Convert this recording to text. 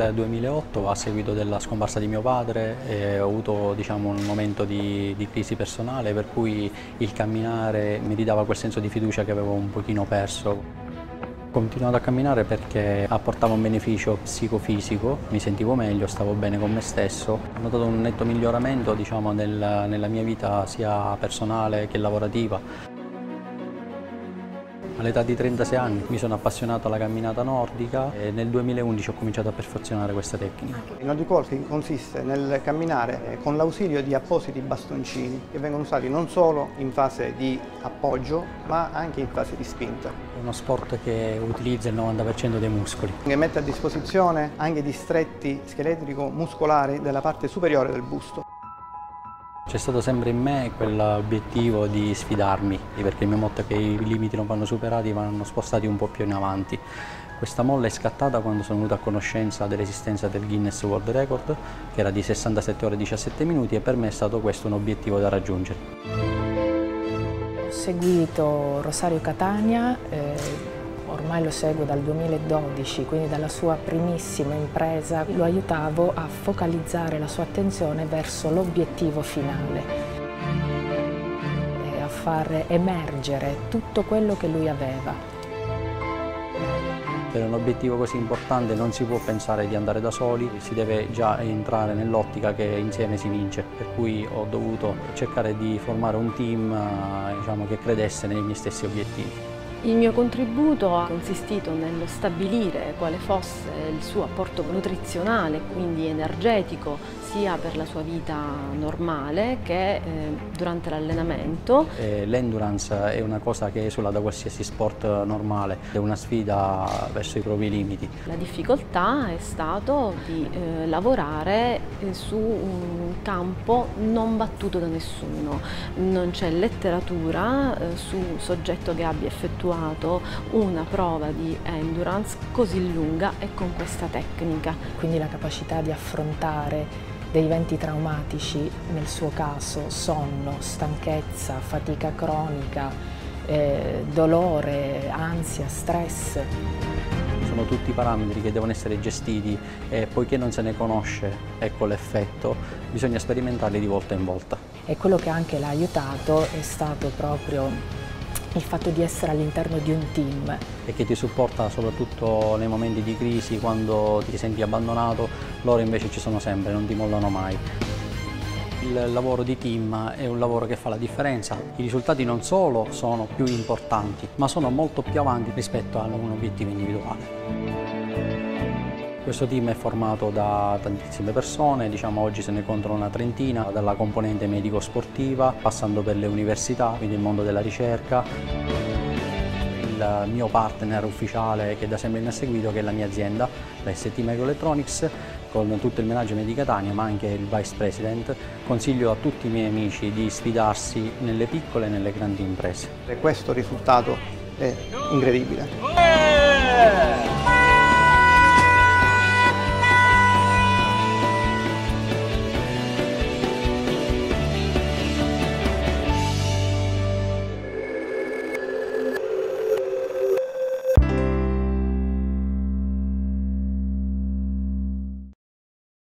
nel 2008, a seguito della scomparsa di mio padre, ho avuto, diciamo, un momento di crisi personale, per cui il camminare mi ridava quel senso di fiducia che avevo un pochino perso. Ho continuato a camminare perché apportava un beneficio psicofisico, mi sentivo meglio, stavo bene con me stesso. Ho notato un netto miglioramento, diciamo, nella mia vita sia personale che lavorativa. All'età di 36 anni mi sono appassionato alla camminata nordica e nel 2011 ho cominciato a perfezionare questa tecnica. Il Nordic walking consiste nel camminare con l'ausilio di appositi bastoncini che vengono usati non solo in fase di appoggio ma anche in fase di spinta. È uno sport che utilizza il 90% dei muscoli. Che mette a disposizione anche distretti scheletrico-muscolari della parte superiore del busto. C'è stato sempre in me quell'obiettivo di sfidarmi, perché il mio motto è che i limiti non vanno superati, vanno spostati un po' più in avanti. Questa molla è scattata quando sono venuto a conoscenza dell'esistenza del Guinness World Record, che era di 67 ore e 17 minuti, e per me è stato questo un obiettivo da raggiungere. Ho seguito Rosario Catania, ormai lo seguo dal 2012, quindi dalla sua primissima impresa. Lo aiutavo a focalizzare la sua attenzione verso l'obiettivo finale e a far emergere tutto quello che lui aveva. Per un obiettivo così importante non si può pensare di andare da soli, si deve già entrare nell'ottica che insieme si vince, per cui ho dovuto cercare di formare un team, diciamo, che credesse nei miei stessi obiettivi. Il mio contributo ha consistito nello stabilire quale fosse il suo apporto nutrizionale, quindi energetico, sia per la sua vita normale che durante l'allenamento. L'endurance è una cosa che esula da qualsiasi sport normale, è una sfida verso i propri limiti. La difficoltà è stato di lavorare su un campo non battuto da nessuno. Non c'è letteratura su un soggetto che abbia effettuato una prova di endurance così lunga e con questa tecnica. Quindi la capacità di affrontare dei eventi traumatici, nel suo caso sonno, stanchezza, fatica cronica, dolore, ansia, stress. Sono tutti parametri che devono essere gestiti e poiché non se ne conosce, ecco, l'effetto, bisogna sperimentarli di volta in volta. E quello che anche l'ha aiutato è stato proprio il fatto di essere all'interno di un team. E che ti supporta soprattutto nei momenti di crisi, quando ti senti abbandonato, loro invece ci sono sempre, non ti mollano mai. Il lavoro di team è un lavoro che fa la differenza. I risultati non solo sono più importanti, ma sono molto più avanti rispetto a un obiettivo individuale. Questo team è formato da tantissime persone, diciamo oggi se ne contano una trentina, dalla componente medico-sportiva, passando per le università, quindi il mondo della ricerca. Il mio partner ufficiale che da sempre mi ha seguito, che è la mia azienda, la ST Microelectronics, con tutto il management di Catania, ma anche il Vice President. Consiglio a tutti i miei amici di sfidarsi nelle piccole e nelle grandi imprese. E questo risultato è incredibile.